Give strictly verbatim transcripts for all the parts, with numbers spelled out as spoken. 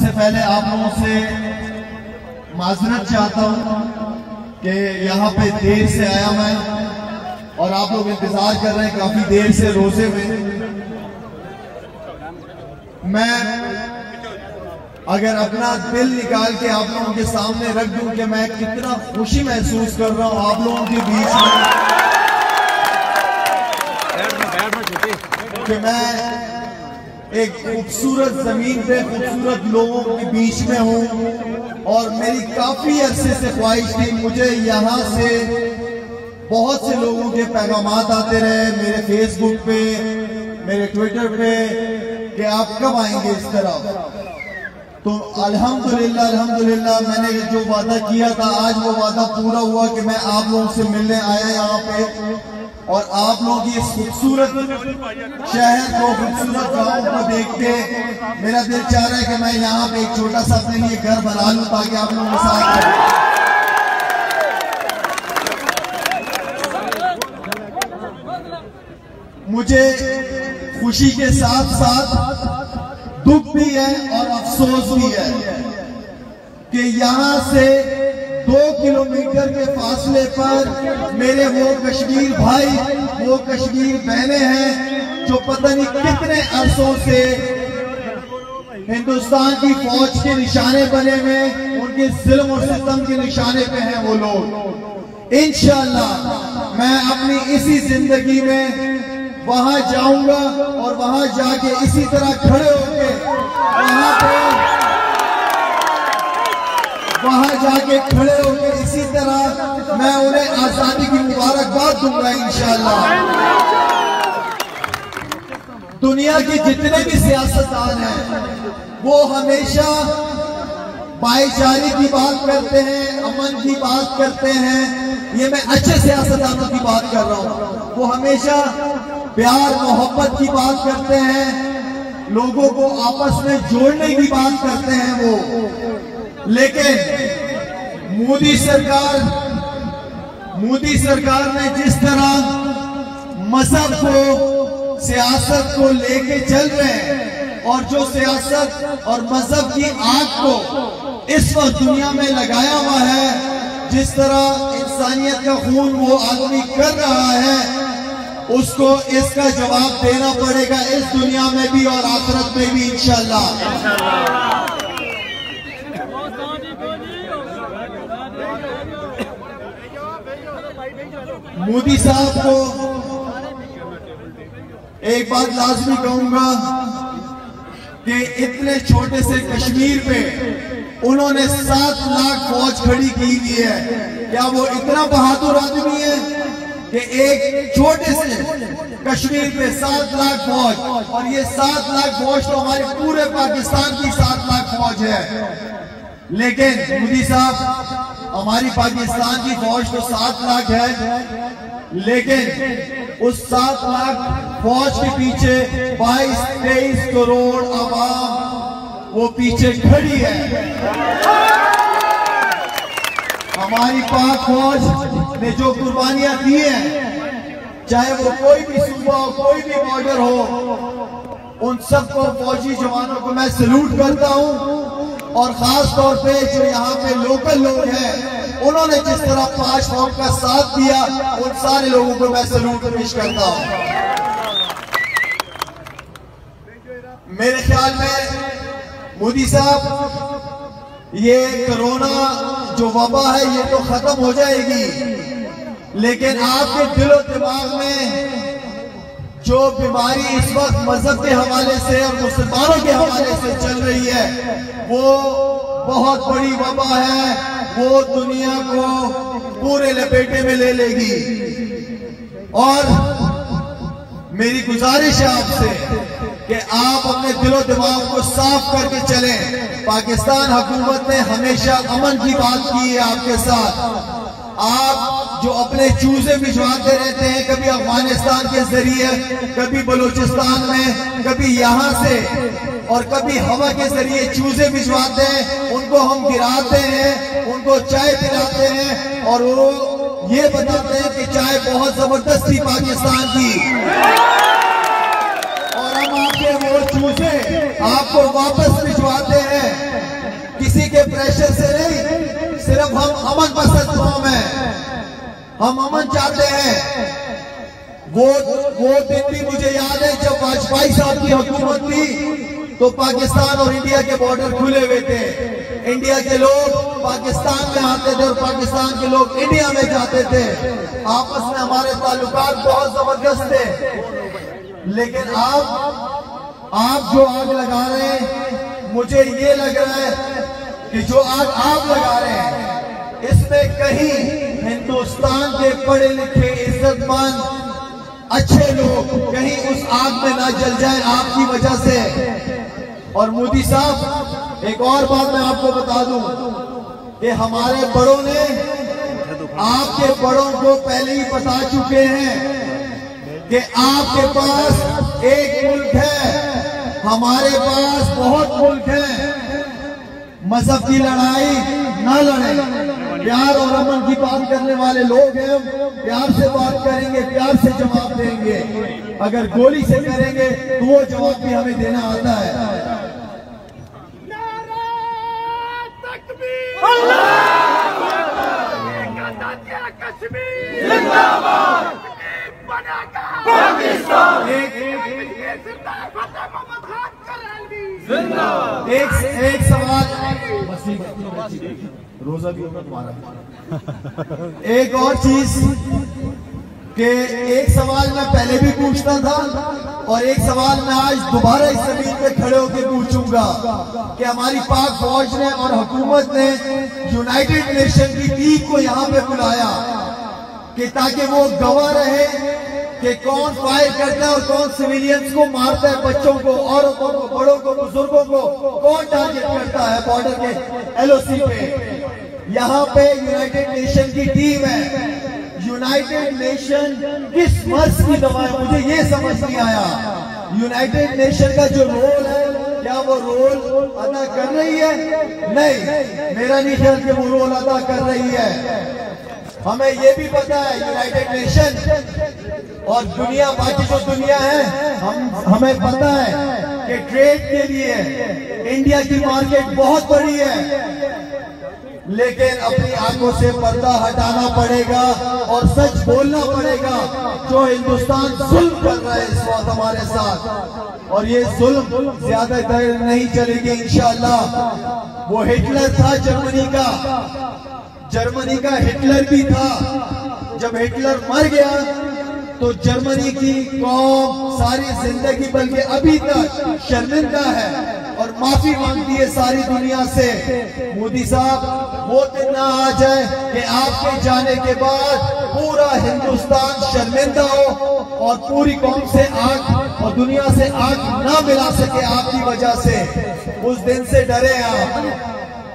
सबसे पहले आप लोगों से माजरत चाहता हूँ कि यहाँ पे देर से आया मैं और आप लोग इंतजार कर रहे हैं काफी देर से रोजे में। मैं अगर अपना दिल निकाल के आप लोगों के सामने रख दूं कि मैं कितना खुशी महसूस कर रहा हूं आप लोगों के बीच में, कि मैं एक खूबसूरत जमीन पे खूबसूरत लोगों के बीच में हूं। और मेरी काफी अरसे से ख्वाहिश थी, मुझे यहाँ से बहुत से लोगों के पैगामात आते रहे मेरे फेसबुक पे, मेरे ट्विटर पे, कि आप कब आएंगे इस तरह। तो अल्हम्दुलिल्लाह अल्हम्दुलिल्लाह मैंने जो वादा किया था आज वो वादा पूरा हुआ कि मैं आप लोगों से मिलने आया यहाँ पे, और आप लोगों की इस खूबसूरत शहर को, खूबसूरत गाँव को देख के मेरा दिल चाह रहा है कि मैं यहाँ पे एक छोटा सा अपने लिए घर बना लूं ताकि आप लोगों के साथ। मुझे खुशी के साथ साथ दुख भी है और अफसोस भी है कि यहाँ से दो किलोमीटर के फासले पर मेरे वो कश्मीर भाई, वो कश्मीर बहनें हैं जो पता नहीं कितने अरसों से हिंदुस्तान की फौज के निशाने बने हुए, उनके जुल्म और सितम के निशाने पे हैं वो लोग। इंशाअल्लाह मैं अपनी इसी जिंदगी में वहां जाऊंगा और वहां जाके इसी तरह खड़े होके वहां पे वहां जाके खड़े होकर इसी तरह मैं उन्हें आजादी की मुबारकबाद दूंगा इंशाअल्लाह। दुनिया के जितने भी सियासतदान हैं वो हमेशा भाईचारे की बात करते हैं, अमन की बात करते हैं। ये मैं अच्छे सियासतदानों की बात कर रहा हूँ। वो हमेशा प्यार मोहब्बत की बात करते हैं, लोगों को आपस में जोड़ने की बात करते हैं वो। लेकिन मोदी सरकार मोदी सरकार ने जिस तरह मजहब को, सियासत को लेके चल रहे हैं और जो सियासत और मजहब की आग को इस वक्त दुनिया में लगाया हुआ है, जिस तरह इंसानियत का खून वो आदमी कर रहा है, उसको इसका जवाब देना पड़ेगा इस दुनिया में भी और आखिरत में भी इंशाअल्लाह। मोदी साहब को एक बात लाजमी कहूंगा कि इतने छोटे से कश्मीर पे उन्होंने सात लाख फौज खड़ी की हुई है। क्या वो इतना बहादुर आदमी है कि एक छोटे से कश्मीर पे सात लाख फौज, और ये सात लाख फौज तो हमारे पूरे पाकिस्तान की सात लाख फौज है। लेकिन मोदी साहब, हमारी पाकिस्तान की फौज तो सात लाख है, लेकिन उस सात लाख फौज के पीछे बाईस तेईस करोड़ आवाम वो पीछे खड़ी है। हमारी पाक फौज ने जो कुर्बानियां दी हैं, चाहे वो कोई भी सूबा हो, कोई भी बॉर्डर हो, उन सबको, फौजी जवानों को मैं सैल्यूट करता हूं। और खास तौर पे जो यहाँ पे लोकल लोग हैं, उन्होंने जिस तरह पांच फॉर्म का साथ दिया, उन सारे लोगों को मैं सैल्यूट पेश करता हूं। मेरे ख्याल में मोदी साहब, ये कोरोना जो वबा है ये तो खत्म हो जाएगी, लेकिन आपके दिलो दिमाग में जो बीमारी इस वक्त मजहब के हवाले से और मुसलमानों के हवाले से चल रही है, वो बहुत बड़ी वबा है, वो दुनिया को पूरे लपेटे में ले लेगी। और मेरी गुजारिश है आपसे कि आप अपने दिलो दिमाग को साफ करके चलें। पाकिस्तान हुकूमत ने हमेशा अमन की बात की है आपके साथ। आप जो अपने चूजे भिजवाते रहते हैं, कभी अफगानिस्तान के जरिए, कभी बलूचिस्तान में, कभी यहाँ से, और कभी हवा के जरिए चूजे भिजवाते हैं, उनको हम गिराते हैं, उनको चाय पिलाते हैं और वो ये बताते हैं कि चाय बहुत जबरदस्त थी पाकिस्तान की, और हम आपके वो चूजे आपको वापस भिजवाते हैं अमन पसंद कौम है, हम अमन चाहते हैं। वो वो दिन भी मुझे याद है जब वाजपेयी साहब की हुकूमत थी तो पाकिस्तान और इंडिया के बॉर्डर खुले हुए थे। इंडिया के लोग पाकिस्तान में आते थे और पाकिस्तान के लोग इंडिया में जाते थे। आपस में हमारे ताल्लुकात बहुत जबरदस्त थे। लेकिन आप आप जो आग लगा रहे हैं, मुझे ये लग रहा है कि जो आग आप लगा रहे हैं इसमें कहीं हिंदुस्तान के पढ़े लिखे इज्जतमान अच्छे लोग कहीं उस आग में ना जल जाए आपकी वजह से। और मोदी साहब, एक और बात मैं आपको बता दूं कि हमारे बड़ों ने आपके बड़ों को पहले ही बता चुके हैं कि आपके पास एक मुल्क है, हमारे पास बहुत मुल्क है। मजहब की लड़ाई ना लड़े, प्यार और अमन की बात करने वाले लोग हैं। प्यार से बात करेंगे, प्यार से जवाब देंगे। अगर गोली से करेंगे तो वो जवाब भी हमें देना आता है। एक एक सवाल रोजा भी होगा तुम्हारा। एक और चीज कि एक सवाल मैं पहले भी पूछता था और एक सवाल मैं आज दोबारा इस जमीन पे खड़े होकर पूछूंगा कि हमारी पाक फौज ने और हुकूमत ने यूनाइटेड नेशन की टीम को यहाँ पे बुलाया कि ताकि वो गवाह रहे कि कौन फायर करता है और कौन सिविलियंस को मारता है, बच्चों को, औरतों को, बड़ों को, बुजुर्गों को कौन टारगेट करता है बॉर्डर के एलओसी पे। यहाँ पे यूनाइटेड नेशन की टीम है। यूनाइटेड नेशन किस मर्ज की दवा है, मुझे ये समझ नहीं आया। यूनाइटेड नेशन का जो रोल है, क्या वो रोल अदा कर रही है? नहीं, मेरा नहीं ख्याल कि वो रोल अदा कर रही है। हमें ये भी पता है यूनाइटेड नेशन और दुनिया, बाकी जो दुनिया है, हम हमें पता है कि ट्रेड के लिए इंडिया की मार्केट बहुत बड़ी है। लेकिन अपनी आंखों से पर्दा हटाना पड़ेगा और सच बोलना पड़ेगा। जो हिंदुस्तान जुल्म कर रहा है इस वक्त हमारे साथ, और ये जुल्म ज्यादा देर नहीं चलेगी इंशाअल्लाह। वो हिटलर था जर्मनी का, जर्मनी का हिटलर भी था। जब हिटलर मर गया तो जर्मनी की कौम सारी जिंदगी बल्कि अभी तक शर्मिंदा है और माफी मांगती है सारी दुनिया से। मोदी साहब, वो दिन ना आ जाए कि आपके जाने के बाद पूरा हिंदुस्तान शर्मिंदा हो और पूरी कौम से आग और दुनिया से आग ना मिला सके आपकी वजह से। उस दिन से डरे आप।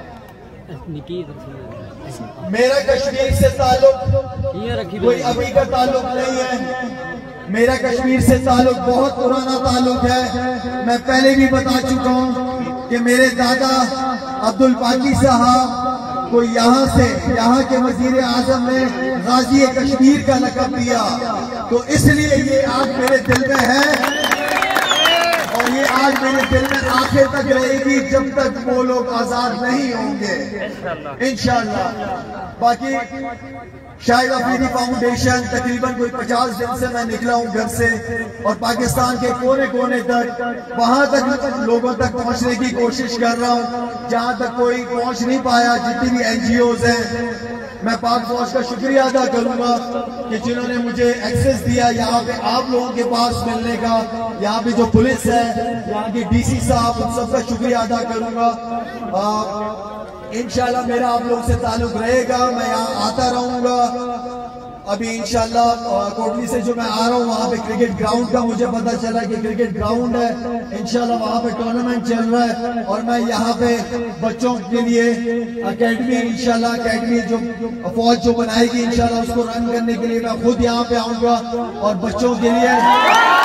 मेरा कश्मीर से ताल्लुक कोई अभी का ताल्लुक नहीं है। मेरा कश्मीर से ताल्लुक बहुत पुराना ताल्लुक है। मैं पहले भी बता चुका हूँ कि मेरे दादा अब्दुल बाकी साहब को यहाँ से, यहाँ के वजीर आजम ने गाजी कश्मीर का लक़ब दिया। तो इसलिए ये आज मेरे दिल में है और ये आज मेरे दिल में आखिर तक रहेगी जब तक वो लोग आजाद नहीं होंगे इंशाअल्लाह। बाकी शाहिद अफरीदी फाउंडेशन, तकरीबन कोई पचास दिन से मैं निकला हूँ घर से और पाकिस्तान के कोने कोने तक, वहां तक लोगों तक पहुंचने की कोशिश कर रहा हूँ जहां तक कोई पहुंच नहीं पाया। जितनी भी एनजीओज हैं, मैं पाक फौज का शुक्रिया अदा करूंगा कि जिन्होंने मुझे एक्सेस दिया यहाँ पे आप लोगों के पास मिलने का। यहाँ पे जो पुलिस है, यहाँ के डीसी साहब, उन सबका शुक्रिया अदा करूंगा। इंशाल्लाह मेरा आप लोगों से ताल्लुक रहेगा, मैं यहाँ आता रहूंगा। अभी इंशाल्लाह कोटली से जो मैं आ रहा हूँ वहाँ पे क्रिकेट ग्राउंड का मुझे पता चला कि क्रिकेट ग्राउंड है, इंशाल्लाह वहाँ पे टूर्नामेंट चल रहा है और मैं यहाँ पे बच्चों के लिए अकेडमी, इंशाल्लाह अकेडमी जो फौज जो बनाएगी इंशाल्लाह उसको रन करने के लिए मैं खुद यहाँ पे आऊंगा और बच्चों के लिए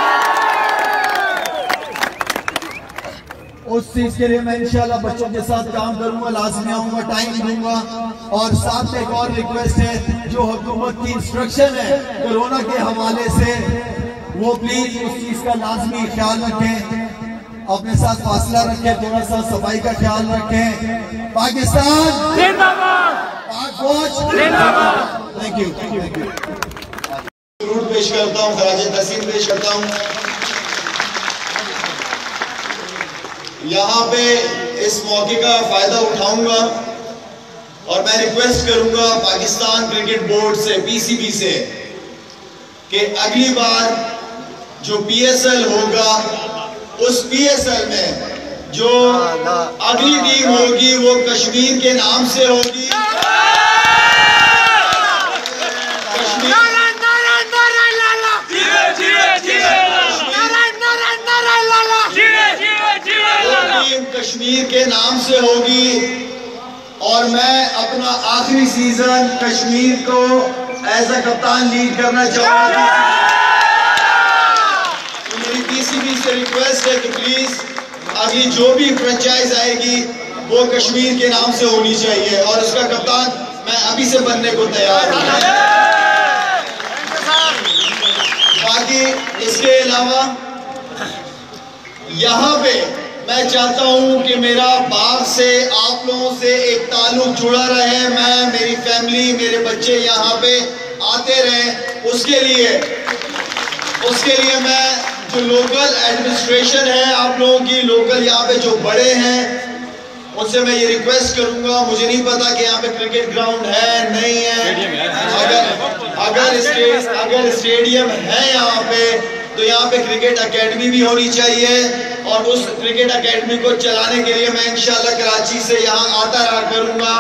उस चीज के लिए मैं इंशाल्लाह बच्चों के साथ काम करूंगा, लाजमी आऊंगा, टाइम दूंगा। और साथ में एक और रिक्वेस्ट है, जो हुकूमत की इंस्ट्रक्शन है कोरोना के हवाले से, वो प्लीज उस चीज का लाजमी ख्याल रखें, अपने साथ फासला रखें, थोड़ा सा सफाई का ख्याल रखें। पाकिस्तान जिंदाबाद। पाक फौज जिंदाबाद। Thank you thank you. दुरूद पेश करता हूँ, खराज तहसीन पेश करता हूँ। यहाँ पे इस मौके का फायदा उठाऊंगा और मैं रिक्वेस्ट करूंगा पाकिस्तान क्रिकेट बोर्ड से, पीसीबी से, कि अगली बार जो पीएसएल होगा उस पीएसएल में जो अगली टीम होगी वो कश्मीर के नाम से होगी। कश्मीर के नाम से होगी और मैं अपना आखिरी सीजन कश्मीर को एज अ कप्तान लीड करना चाहूंगा। तो मेरी पीसीबी से रिक्वेस्ट है कि प्लीज अगली जो भी फ्रेंचाइज आएगी वो कश्मीर के नाम से होनी चाहिए और उसका कप्तान मैं अभी से बनने को तैयार हूं। बाकी इसके अलावा यहाँ पे मैं चाहता हूं कि मेरा बाग से, आप लोगों से एक ताल्लुक जुड़ा रहे, मैं, मेरी फैमिली, मेरे बच्चे यहाँ पे आते रहे। उसके लिए उसके लिए मैं जो लोकल एडमिनिस्ट्रेशन है आप लोगों की, लोकल यहाँ पे जो बड़े हैं, उनसे मैं ये रिक्वेस्ट करूंगा। मुझे नहीं पता कि यहाँ पे क्रिकेट ग्राउंड है नहीं है, अगर अगर स्टेड अगर स्टेडियम है यहाँ पे तो यहाँ पे क्रिकेट एकेडमी भी होनी चाहिए और उस क्रिकेट एकेडमी को चलाने के लिए मैं इंशाल्लाह कराची से यहाँ आता रहा करूंगा।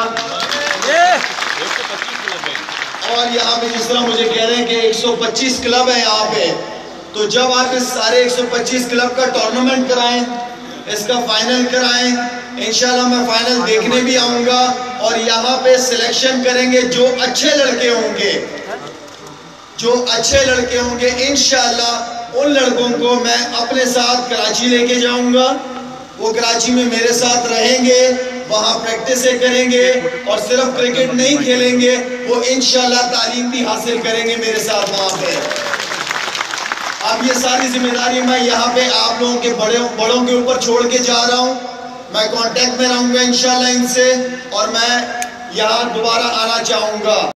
और यहाँ पे जिस तरह मुझे कह रहे हैं कि एक सौ पच्चीस क्लब है यहाँ पे, तो जब आप इस सारे एक सौ पच्चीस क्लब का टूर्नामेंट कराएं, इसका फाइनल कराएं, इंशाल्लाह मैं फाइनल देखने भी आऊंगा और यहाँ पे सिलेक्शन करेंगे। जो अच्छे लड़के होंगे जो अच्छे लड़के होंगे इंशाल्लाह उन लड़कों को मैं अपने साथ कराची लेके जाऊंगा। वो कराची में मेरे साथ रहेंगे, वहां प्रैक्टिस करेंगे और सिर्फ क्रिकेट नहीं खेलेंगे, वो इंशाल्लाह तालीम भी हासिल करेंगे मेरे साथ वहां पे। अब ये सारी जिम्मेदारी मैं यहाँ पे आप लोगों के बड़े बड़ों के ऊपर छोड़ के जा रहा हूँ। मैं कांटेक्ट में रहूंगा इंशाल्लाह इनसे और मैं यहाँ दोबारा आना चाहूंगा।